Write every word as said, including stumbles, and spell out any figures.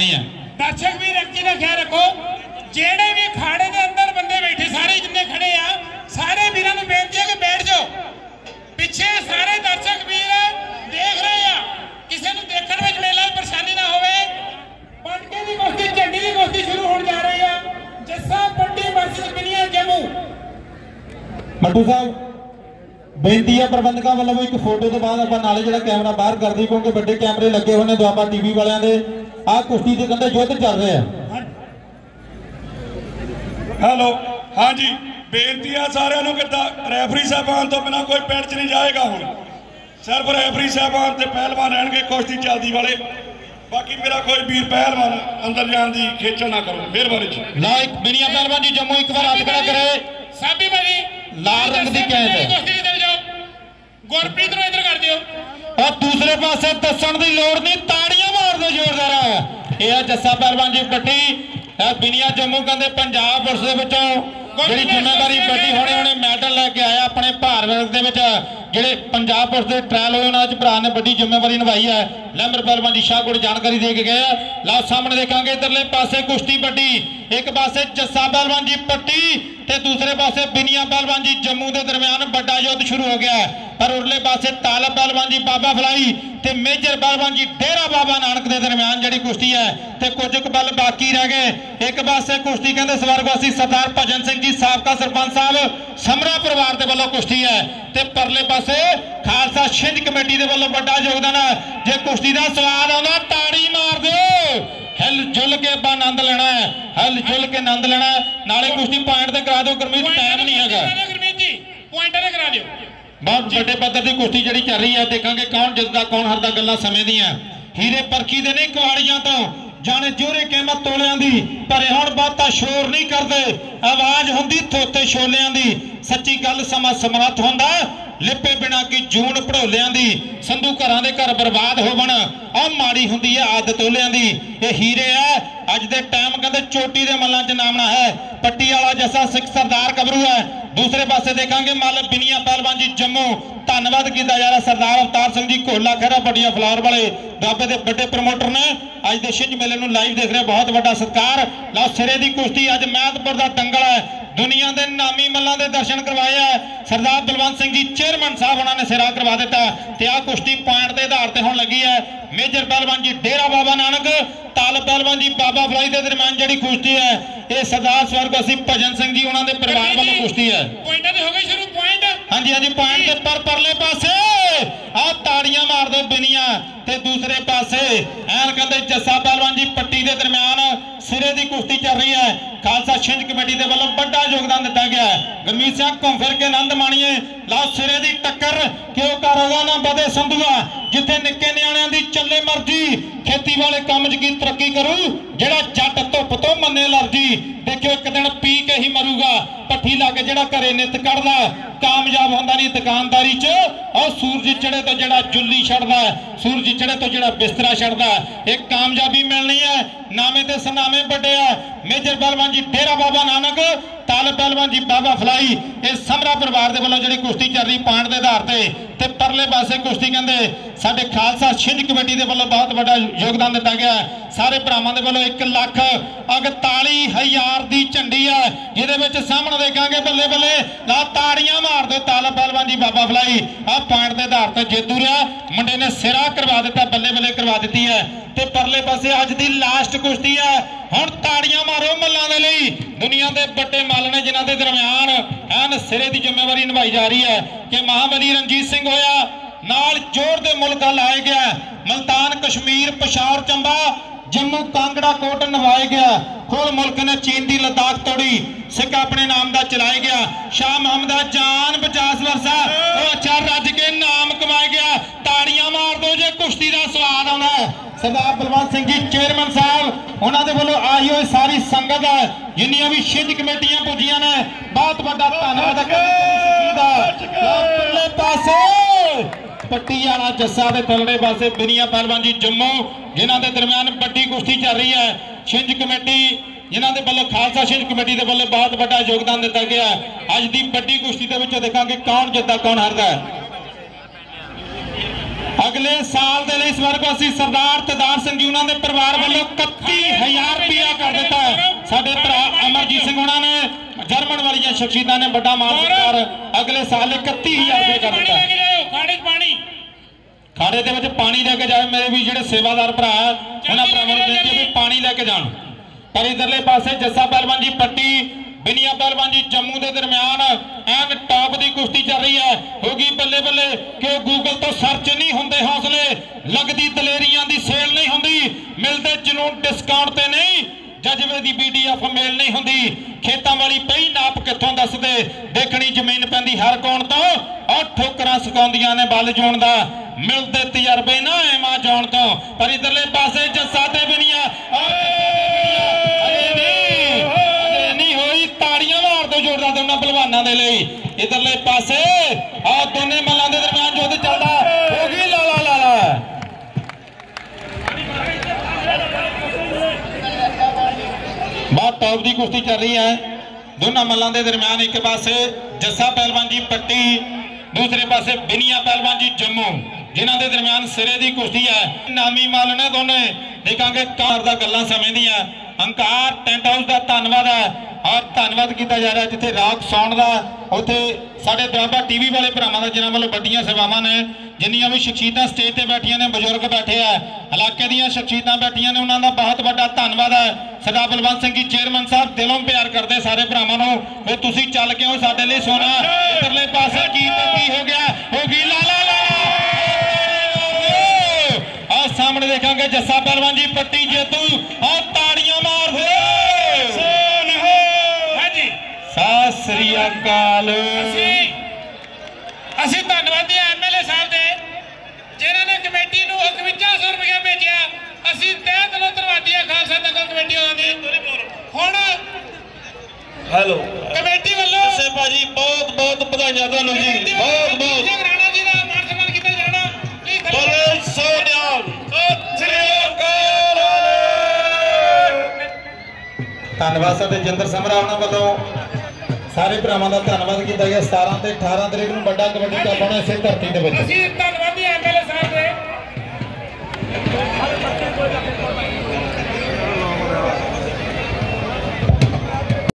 जानी है। दर्शक भी रखी का ख्याल रखो, जेड़े भी खाड़े के अंदर बंदे बैठे सारे जिन्ने खड़े आ सारे वीरों को बेनती है कि बैठ जाओ। पिछे सारे दर्शक वीर देख रहे हैं, किसी को देखने में मेला परेशानी ना होवे। पटके की कुश्ती झंडी की कुश्ती शुरू होने जा रही है। जस्सा पट्टी वर्सेस बिनिया जम्मू। मट्टू साहब बेनती है प्रबंधकों वालों एक फोटो तो बाद आप नाले जो कैमरा बाहर कर दी, क्योंकि बड़े कैमरे लगे हुए हैं दुआबा टीवी वालों के। आ कुश्ती के कहते युद्ध चल रहे हैं। हेलो, हाँ जी, बेनती है सारे कि रैफरी साहबान तो बिना कोई पिंड नहीं जाएगा। हुण सिर्फ रैफरी साहबान ते पहलवान रहणगे कुश्ती चलदी वाले। बाकी मेरा कोई वीर पहलवान अंदर जाने की खेचल ना करो, मेहरबानी जी। लाइक बिनिया पहलवान जी जम्मू एक बार हाथ खड़ा करे। साबी भाई लाल रंग की कैद गुरप्रीत ਨੂੰ इधर कर दियो। और दूसरे पासे दसन की लोड़ नहीं, ताड़ियां मार दो जोरदार। यह जस्सा पहलवान जी पट्टी बिनिया जम्मू कहते पंजाब पुलिस के विचों जिहड़ी जिम्मेदारी बड़ी होने होने मैडल लैके आया अपने भार वर्ग के विच जिहड़े पंजाब पुलिस के ट्रायल होए उन्हां च भरा ने बड़ी जिम्मेदारी निभाई है। लैंबर पहलवान जी शाहकोट जानकारी दे के गए। लाओ सामने देखा इधरले पासे कुश्ती बड़ी, एक पासे जस्सा पहलवान जी पट्टी ते दूसरे पासे बिनिया पहलवान जी जम्मू के दरम्यान बड़ा युद्ध शुरू हो गया। पर उरले पासे तालब पहलवान जी बाबा फलाई ते मेजर पहलवान जी डेरा बाबा नानक के दरम्यान जिहड़ी कुश्ती है ते कुछ बल बाकी रह गए। एक पासे कुश्ती कहते स्वर्गवासी सरदार भजन सिंह जी साबका सरपंच साहब समरा परिवार के वालों कुश्ती है ते परले पासे खालसा छिंज कमेटी के वालों बड़ा योगदान है। जे कुश्ती का स्वाद आना ताड़ी मार दो, हिल जुल के आनंद लेना है, हिल जुल के आनंद लेना है। नाले कुश्ती पॉइंट ते करा दो, गुरमीत टाइम नहीं है गुरमीत जी, पॉइंट ते करा दियो। बहुत बड़े पद्धर की कुश्ती जी चल रही है, देखेंगे कौन जितदा कौन हारदा। गल्लां समय दी हीरे परखी दे नहीं कुआड़ियां तो जाने जोरे कीमत तोलियां दी, पर हुण बहुता शोर नहीं करते, आवाज हुंदी थोते छोलियां दी। सच्ची गल समा समर्थ हुंदा लिपे बिना की जून भड़ोलियां दी, संधू घरां दे घर बर्बाद होवन आ माड़ी हुंदी है आदत ओलियां दी। ये हीरे है अज दे टाइम कहते चोटी दे मल्लां च नामना है। पट्टी वाला जैसा सिख सरदार कबरू है। दूसरे पासे देखांगे मल बिनिया पहलवान जी जम्मू। धन्यवाद किया जा रहा सरदार अवतार सिंह जी कोला खैरा बड़िया फ्लावर वाले दुआबे के बड़े प्रमोटर ने अज के छिंज मेले में लाइव देख रहे, बहुत बड़ा सत्कार। लो सिरे की कुश्ती अज मैदपुर का दंगल है, दुनिया के नामी मल्लां दे दर्शन करवाए है। सरदार बलवंत सिंह जी चेयरमैन साहब उन्होंने सिरा करवा दिता ते आ कुश्ती पॉइंट के आधार पर होने लगी है। मेजर पहलवान जी डेरा बाबा नानक तालब पहलवान जी बाबा फलाई के दरम्यान जी कुश्ती है ये सरदार स्वर्गवासी भजन सिंह जी उन्होंने परिवार वालों कुश्ती है। हाँ जी हाँ जी पॉइंट के पर परले पासे आ ताड़ियां मार दो बिनिया ते दूसरे पासे ऐन कहते जस्सा पहलवान जी पट्टी के दरम्यान सिरे की कुश्ती चल रही है। खालसा छिंज कमेटी के वालों बड़ा योगदान दिता गया है। गुरमीत सिंह घूम फिर के आनंद माणीए। लाओ सिरे की टक्कर क्यों करोगा ना बदे संधुआ, जिथे निक्के न्याणियां दी चले मर्जी, खेती वाले काम च की तरक्की करू, जेड़ा जट धुप तो मन्ने लर्जी। देखियो एक दिन पी के ही मरूगा, पट्ठी ला के जेड़ा घरे नित कढ़दा कामयाब होंदा नहीं दुकानदारी च। और सूरज चढ़े तो जेड़ा जुल्ली छड़दा, सूरज चढ़े तो जेड़ा बिस्तरा छड़दा, एक कामयाबी मिलनी है। नामे ते सनामे बड़े आ। मेजर पहलवान जी डेरा बाबा नानक तालब पहलवान जी बाबा फलाई ये समरा परिवार के वालों जी कुश्ती चल रही पॉइंट के आधार पर। परले पासे कुश्ती कहते साडे खालसा छिंज कमेटी के वालों बहुत बड़ा योगदान दिता गया है। सारे भरावां दे वालों एक लख इकताली हजार की झंडी है, जिहदे सामने देखांगे बल्ले बल्ले ला ताड़ियां मार दो तालब पहलवान जी बाबा फलाई आ पॉइंट के आधार पर जेतू रहा। मुंडे ने सिरा करवा दिता, बल्ले बल्ले करवा दी है। ते परले पासे अज की लास्ट कुश्ती है। हुण ताड़ियां मारो मल्लां दे लई, दुनिया के बड़े मल ने जिन्हां दे दरम्यान ऐन सिरे की जिम्मेवारी निभाई जा रही है कि महाबली रणजीत सिंह होया नाल जोर दे मुल्क लाया गया, मुल्तान कश्मीर पेशावर चंबा जम्मू कांगड़ा कोट नवाया गया, कुल मुल्क ने चीन की लद्दाख तोड़ी, सिख अपने नाम का चलाया गया। शाह मोहम्मद जान पचास वर्षा अच्छा रज के नाम कमाया गया। ताड़ियां मार दो जे कुश्ती का स्वाद आना है। सरदार बलवंत सिंह जी चेयरमैन साहब उन्होंने वालों आई हुई सारी संगत है, जिन्नियां भी छिंज कमेटियां पुजियां ने बहुत बड़ा धन्यवाद। पट्टी वाला जस्सा के थल्ले पासे बिनिया पहलवान जी जम्मू जिन्हों के दरम्यान बड़ी कुश्ती चल रही है। छिंज कमेटी जिन्हों के वालों खालसा छिंज कमेटी के वालों बहुत बड़ा योगदान दिता गया। अज की बड़ी कुश्ती के विच देखांगे कौन जितदा कौन हारदा है। अगले साल के लिए स्वर्गवासी सरदार तेदार सिंह जी उन्होंने परिवार वालों इकत्ती ਦੀਆਂ ਸ਼ਖਸੀਅਤਾਂ ਨੇ ਵੱਡਾ ਮਾਣ ਸਤਿਕਾਰ ਅਗਲੇ ਸਾਲ ਇਕੱਤੀ ਹਜ਼ਾਰ ਰੁਪਏ ਕਰ ਦਿੱਤਾ। ਖਾੜੇ 'ਚ ਪਾਣੀ ਖਾੜੇ ਦੇ ਵਿੱਚ ਪਾਣੀ ਲੈ ਕੇ ਜਾਵੇ ਮੇਰੇ ਵੀ ਜਿਹੜੇ ਸੇਵਾਦਾਰ ਭਰਾ ਉਹਨਾਂ ਭਰਾਵਾਂ ਨੂੰ ਬੇਨਤੀ ਵੀ ਪਾਣੀ ਲੈ ਕੇ ਜਾਣ। ਪਰ ਇਧਰਲੇ ਪਾਸੇ ਜੱਸਾ ਪਹਿਲਵਾਨ ਜੀ ਪੱਟੀ ਬਿਨੀਆ ਪਹਿਲਵਾਨ ਜੀ ਜੰਮੂ ਦੇ ਦਰਮਿਆਨ ਐਨ ਟਾਪ ਦੀ ਕੁਸ਼ਤੀ ਚੱਲ ਰਹੀ ਹੈ। ਹੋਗੀ ਬੱਲੇ ਬੱਲੇ ਕਿ ਗੂਗਲ ਤੋਂ ਸਰਚ ਨਹੀਂ ਹੁੰਦੇ ਹੌਸਲੇ, ਲੱਗਦੀ ਦਲੇਰੀਆਂ ਦੀ ਸੇਲ ਨਹੀਂ ਹੁੰਦੀ, ਮਿਲਦੇ ਜਨੂਨ ਡਿਸਕਾਊਂਟ ਤੇ ਨਹੀਂ, ਜਜ਼ਬੇ ਦੀ ਬੀਡੀਐਫ ਮੇਲ ਨਹੀਂ ਹੁੰਦੀ। ਖੇਤਾਂ ਵਾਲੀ ਪਈ ਨਾਪ ਕਿੱਥੋਂ ਦੱਸਦੇ, ਦੇਖਣੀ ਜ਼ਮੀਨ ਪੈਂਦੀ ਹਰ ਕੋਣ ਤੋਂ, ਔਰ ਠੋਕਰਾਂ ਸਿਖਾਉਂਦੀਆਂ ਨੇ ਬਲ ਜੋਣ ਦਾ, ਮਿਲਦੇ ਤਜਰਬੇ ਨਾ ਐਮਾ ਜਾਣ ਤੋਂ। ਪਰ ਇਧਰਲੇ ਪਾਸੇ ਜੱਸਾ ਤੇ ਬਿਨੀਆ ਨਹੀਂ ਹੋਈ, ਤਾੜੀਆਂ ਮਾਰ ਦੋ ਜੋੜਦਾ ਦੋਨਾਂ ਪਹਿਲਵਾਨਾਂ ਦੇ ਲਈ। ਇਧਰਲੇ ਪਾਸੇ ਆ ਦੋਨੇ ਮੱਲਾਂ ਦੇ ਦਰਮਿਆਨ ਜੁੱਧ ਚੱਲਦਾ, ਹੋ ਗਈ ਲਾਲਾ ਲਾਲਾ। बहुत टॉप की कुश्ती चल रही है दोनों मल्लों के दरम्यान। एक पासे जस्सा पहलवान जी पट्टी, दूसरे पासे बिनिया पहलवान जी जम्मू, जिन्हों के दरम्यान सिरे की कुश्ती है। नामी मल ने दोनों देखांगे कार दा गल्लां समय दी है। अंकार टेंट हाउस का धन्यवाद है और धन्यवाद किया जा रहा है जिथे राख साउंड का, उत्थे साडे दुआबा टीवी वाले भरावां दा जिन्हां वालों वड्डियां सेवावां ने, जिन्नियां भी शख्सियतां स्टेज ते बैठियां ने, बजुर्ग बैठे है, इलाके दीयां शख्सियतां बैठियां ने, उन्हां दा बहुत बड़ा धन्यवाद है। सरदार बलवंत सिंह जी चेयरमैन साहब दिलों प्यार करते सारे भरावां नूं वे तुसीं चल के आओ साडे लई सोना। इधरले पासे की की हो गया, हो गई लाला लाला। और सामने देखांगे जस्सा पहलवान जी पट्टी जेतू, और ताड़ियां मार दे सत श्री अकाल। ਅਸੀਂ ਧੰਨਵਾਦੀ ਐਮਐਲਏ ਸਾਹਿਬ ਦੇ ਜਿਨ੍ਹਾਂ ਨੇ ਕਮੇਟੀ ਨੂੰ ਇਕਵੰਜਾ ਸੌ ਰੁਪਏ ਭੇਜਿਆ। ਅਸੀਂ ਤਹਿ ਦਿਲੋਂ ਧੰਨਵਾਦੀ ਹਾਂ ਖਾਲਸਾ ਨਗਰ ਕਮੇਟੀ ਵਾਲਿਆਂ ਦੀ। ਹੁਣ ਹੈਲੋ ਕਮੇਟੀ ਵੱਲੋਂ ਸੇ ਭਾਜੀ ਬਹੁਤ ਬਹੁਤ ਵਧਾਈਆਂ ਤੁਹਾਨੂੰ ਜੀ, ਬਹੁਤ ਬਹੁਤ ਰਾਣਾ ਜੀ ਦਾ ਮਾਨ ਸਨਮਾਨ ਕੀਤਾ ਜਾਣਾ। ਬੋਲੇ ਸੋਨਿਆਲ ਸਤਿ ਸ੍ਰੀ ਅਕਾਲ। ਧੰਨਵਾਦ ਸਰ ਜਿੰਦਰ ਸਮਰਾ ਉਹਨਾਂ ਵੱਲੋਂ ਸਾਰੇ ਭਰਾਵਾਂ ਦਾ ਧੰਨਵਾਦ ਕੀਤਾ ਗਿਆ। ਸਤਾਰਾਂ ਤੇ ਅਠਾਰਾਂ ਤਰੀਕ ਨੂੰ ਵੱਡਾ ਕਬੱਡੀ ਕੱਪ ਹੋਣਾ ਇਸੇ ਧਰਤੀ ਦੇ ਵਿੱਚ।